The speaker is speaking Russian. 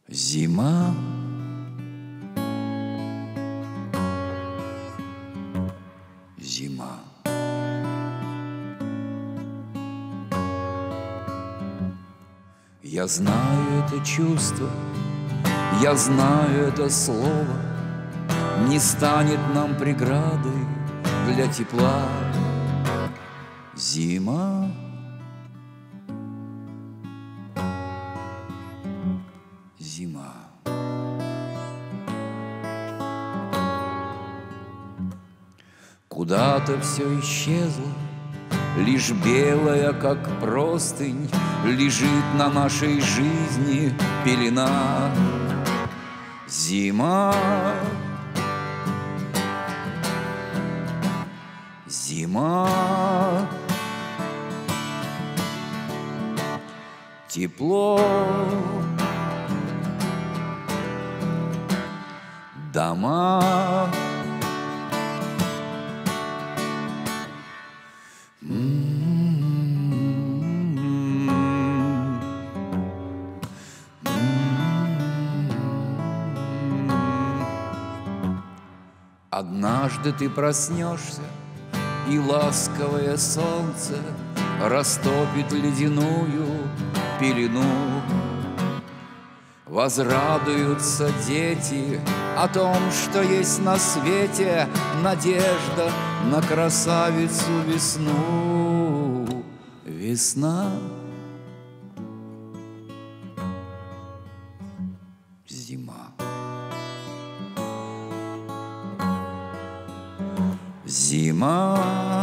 Зима, зима. Я знаю это чувство, я знаю это слово, не станет нам преградой для тепла. Зима, зима. Куда-то все исчезло, лишь белая, как простынь, лежит на нашей жизни пелена. Зима, зима. Тепло, дома. Однажды ты проснешься, и ласковое солнце растопит ледяную пелену. Возрадуются дети о том, что есть на свете надежда на красавицу весну. Весна, зима. Зима,